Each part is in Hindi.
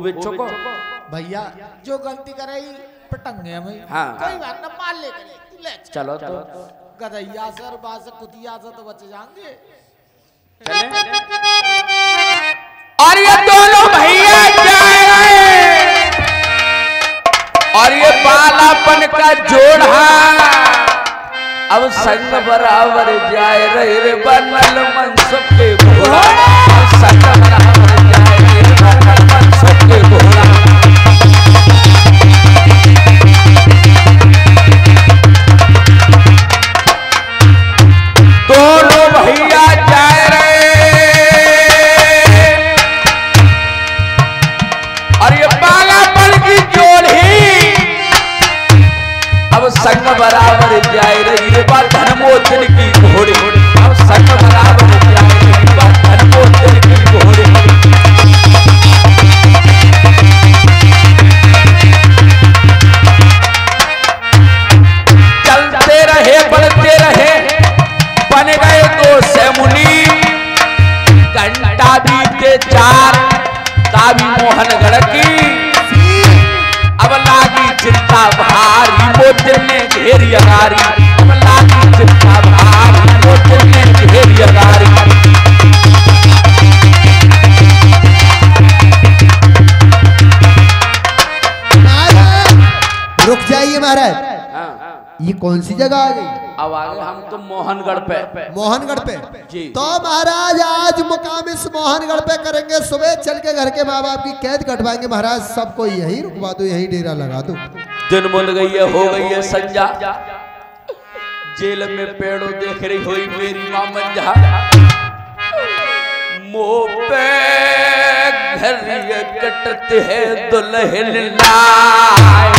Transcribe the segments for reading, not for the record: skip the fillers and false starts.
बिच्छू को भैया जो गलती करे पटंगे हमें। हाँ। कोई बात ना मान ले चलो तो गधैया से और बास से कुतिया से तो बच जाएंगे। चले और ये दोनों भैया जाए और ये बालापन का जोड़ा अब संग बराबर जाए रे बनल मनसुख के घोड़ा संग बराबर जाए रे बनल मनसुख के घोड़ा। दोनों भैया जाए रे और ये बालापन की जोड़ी अब संग बराबर जाए रे ये बात धर्मोचन की घोड़ी अब संग बराबर जाए रे ये बात धर्मोचन की घोड़ी। चलते रहे बढ़ते रहे बन गए दो सेमुनी घंटा बीते 4 ताबी मोहनगढ़ की अब लागी चिंता भारी मोतिल ने घेरी अगारी अब लागी चिंता भारी मोतिल ने घेरी अगारी। रुक जाइए महाराज। ये कौन सी जगह आ गई? अब आ गए हम तो मोहनगढ़ पे। मोहनगढ़ पे जी। तो महाराज आज मुकाम इस मोहनगढ़ पे करेंगे। सुबह चल के घर के माँ बाप की कैद कटवाएंगे महाराज। सबको यहीं रुकवा दो, यहीं डेरा लगा दो। दिन मुल गई है हो गई है संजा जेल में पेड़ों देख रही हुई मेरी माँ मंजा मुँह पे घर कटते हैं दुल्हन लाए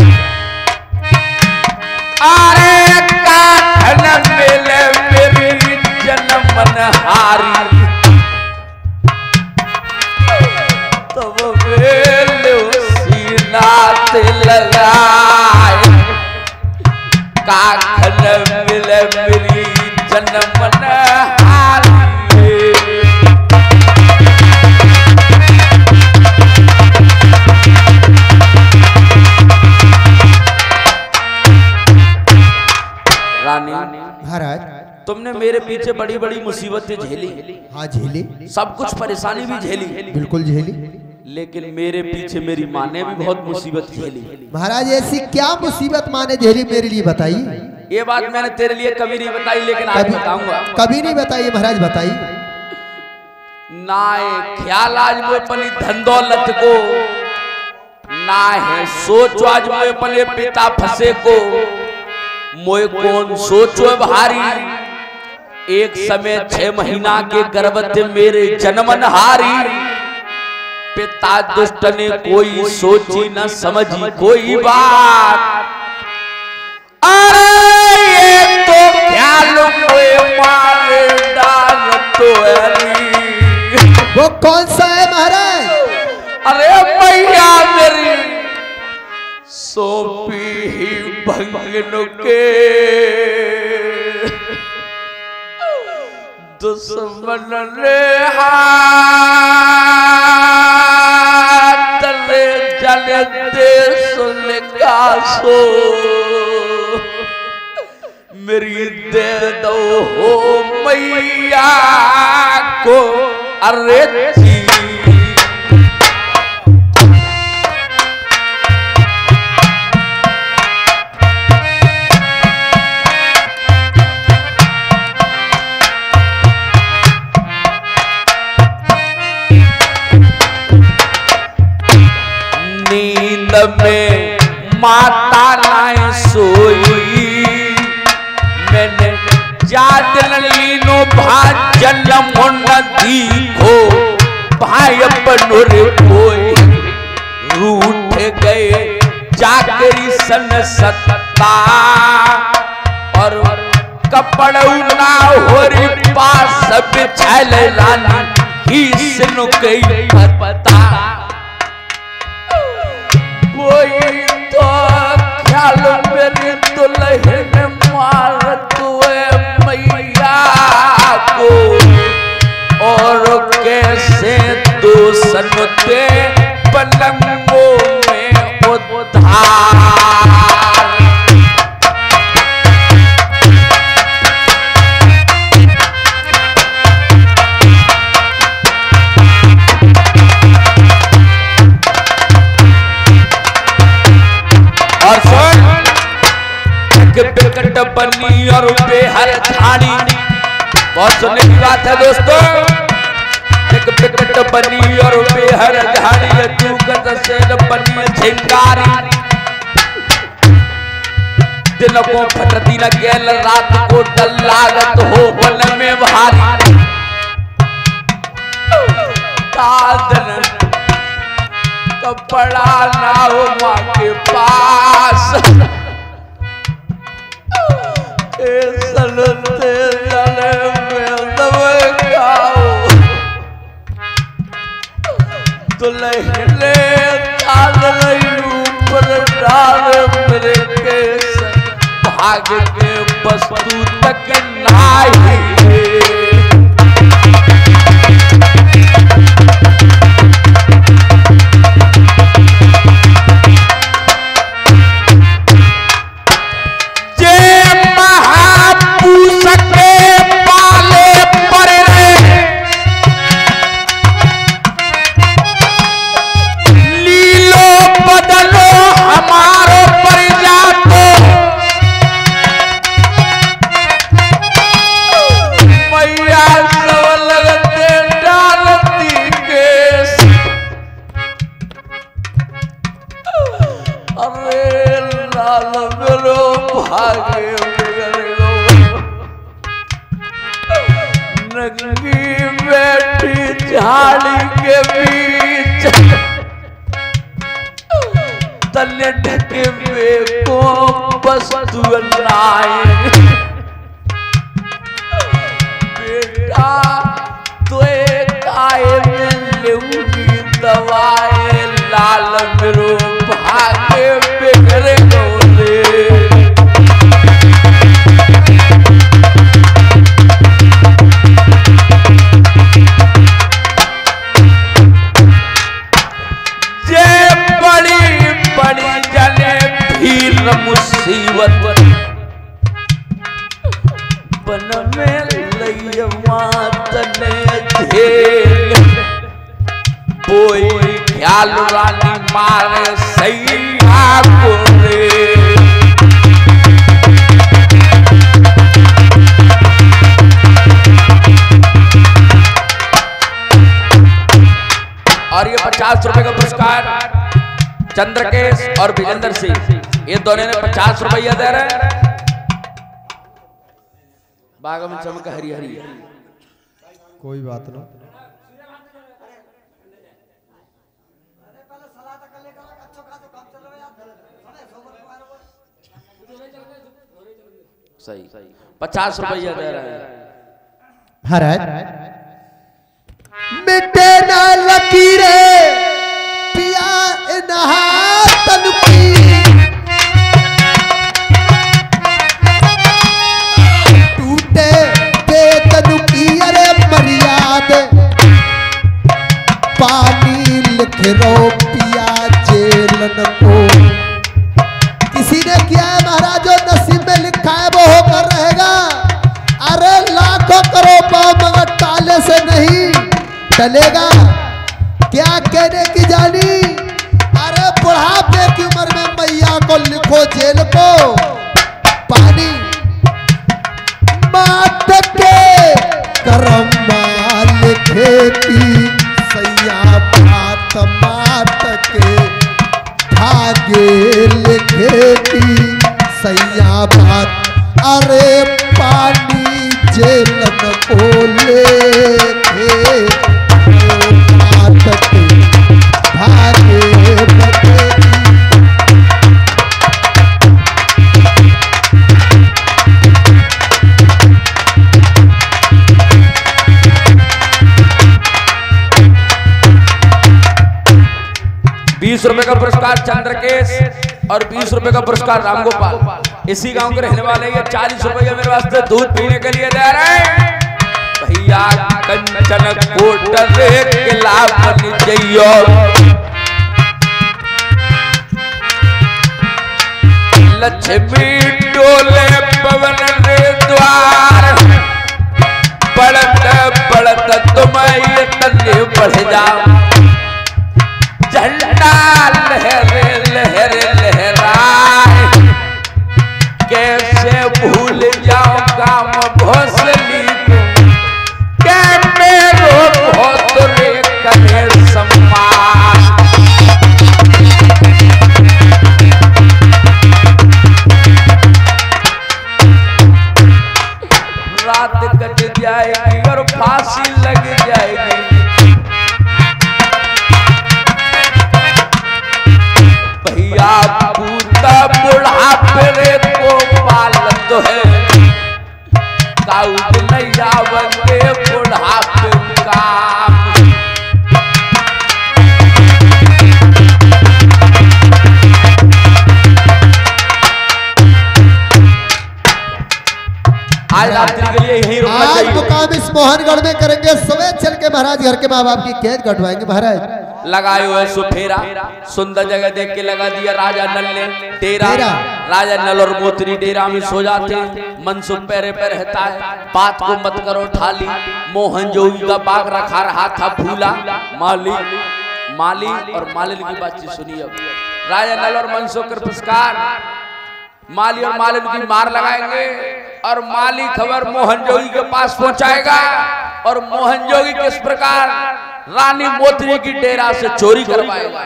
अरे काठन मिले मेरी जन्मन हारी तब वेले सीना से लगाए काठन मिले मेरी जन्मन हारी। रानी महाराज तुमने मेरे पीछे बड़ी बड़ी मुसीबतें झेली। हाँ झेली, सब कुछ परेशानी भी झेली बिल्कुल झेली। लेकिन मेरे पीछे मेरी माँ ने भी बहुत मुसीबत झेली। महाराज ऐसी क्या मुसीबत माँ ने झेली मेरे लिए बताइए। ये बात मैंने तेरे लिए कभी नहीं बताई लेकिन आज बताऊंगा। कभी नहीं बताइए महाराज, बताइए। ना ख्याल आज वो अपनी धन दौलत को ना है सोच आज वो अपने पिता फंसे को मोए कौन सोचो भारी एक समय 6 महीना के गर्भवती मेरे जन्मन हारी पिता दुष्ट ने कोई सोची न समझी कोई बात अरे ये तो ख्याल कोई मारे डाल तो वो कौन सा है महाराज? अरे मैया मेरी सोपी ही भंगनों के दुश्मन रे हाथ ले जले देश का सो मेरी दे दो हो मैया को अरे नींद में माता नाय सोई मैंने जादन लीनो भाजन मुन्नती को भाई अपनोर कोई रूठ गए जाकरी सन सत्ता और कपड़ौना होरी पास बिछाल लानी ही सिनु कई पता कोई तो ख्याल मेरी दुल्हन मार तुए मैया को और कैसे दो सनते पलंग बिकट बनी और बेहर झाड़ी। बहुत सुनने की बात है दोस्तों। एक बिकट बनी और बेहर झाड़ी चूकत से बनी झिंगारी। दिन को फटती न गेल रात को डल लागत हो वन में भारी। तादन कपड़ा ना हो माँ के पास सलते जले में दबे खाओ दुल्हने ताल ऊपर डाल मेरे केस भाग के वस्तु तक नाही। नंगी बैठी झाड़ी के बीच तले ढके हुए को वस्तु लाए। बेटा तो आए में लूंगी दवाए लाल मेरो भागे बिगड़े गोले। मुसीबत बन में लैया तने झेल कोई ख्याल रानी मारे सैया को रे। और ये 50 रुपए का पुरस्कार चंद्रकेश और विजेंद्र सिंह, ये दोनों ने 50 रुपया दे रहे। बाग में चमक हरी हरी। कोई बात ना। सही 50 रुपया दे रहे हैं। महाराज मिटे ना लकीरे पिया नहा तन की टूटे बेतन की अरे मर्याद पानी लिख रो पिया जेलन को। किसी ने किया है महाराज, जो नसीब में लिखा है वो होकर रहेगा। अरे लाखों करो पाओ मगर ताले से नहीं चलेगा। क्या कहने की जानी, अरे बुढ़ापे की उम्र में मैया को लिखो जेल को। पानी मात के करम लिखे की सैया बात मात के भाग्य लिखे की सैया बात। अरे पानी जेल को लेके भागे बतेगी। ₹20 का पुरस्कार चंद्रकेश और 20 रुपए का पुरस्कार रामगोपाल। इसी गांव के रहने वाले ये 40 रुपया मेरे वास्ते दूध पीने के लिए दे रहे हैं। भैया कंचन कोटरे के लाभ बन जइयो। लक्ष्मी डोले पवन रे द्वार पड़त पड़त तुम्हें तन्ने बढ़ जाओ। झंडा लहरे लहरे लहराए कैसे जाएगी और फांसी लग जाएगी। भैया पूता बुढ़ापे को पालत है, काउद नहीं जावंगे बुढ़ापे का। आज रात्रि के लिए यही रुकना आज चाहिए। मुकाम इस मोहनगढ़ में करेंगे, सवेरे चल के महाराज घर के माँ बाप की कैद कटवाएंगे महाराज। लगाए हुए सुफेरा, सुंदर जगह देख के लगा दिया राजा नल ने डेरा। राजा नल और मोत्री डेरा में सो जाते हैं, मनसुख पैरे पे रहता है। बात को मत करो ठाली, मोहन जोगी का बाग रखा रहा था फूला। माली और मालिन की बातचीत सुनिए। राजा नल और मनसुख के पुरस्कार, माली और मालिन की मार लगाएंगे और माली खबर मोहन जोगी के पास पहुंचाएगा और मोहन जोगी किस प्रकार रानी मोत्री की डेरा से चोरी करवाएगा।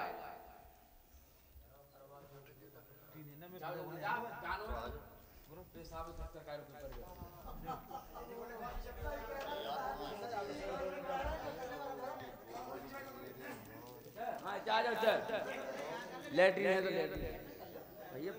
लेटरिन है तो लेटरिन भैया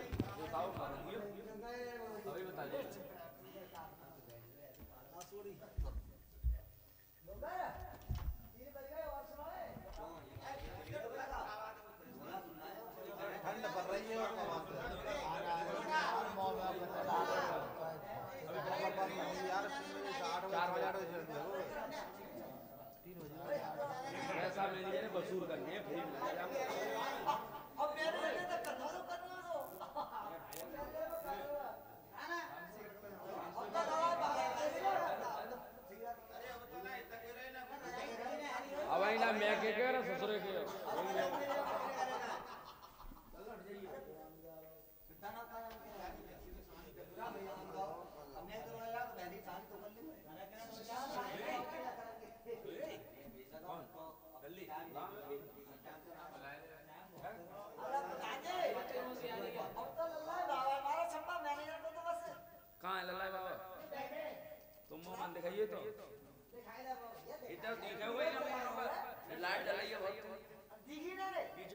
वसूल करनी है। अब आई ना मैं के कह रहा ससुरे के कहाँ है लल्ला बाबा? तुम मुंह मन दिखाइए तो इधर देखा हुआ है ना, लाइट जलाइए बहुत।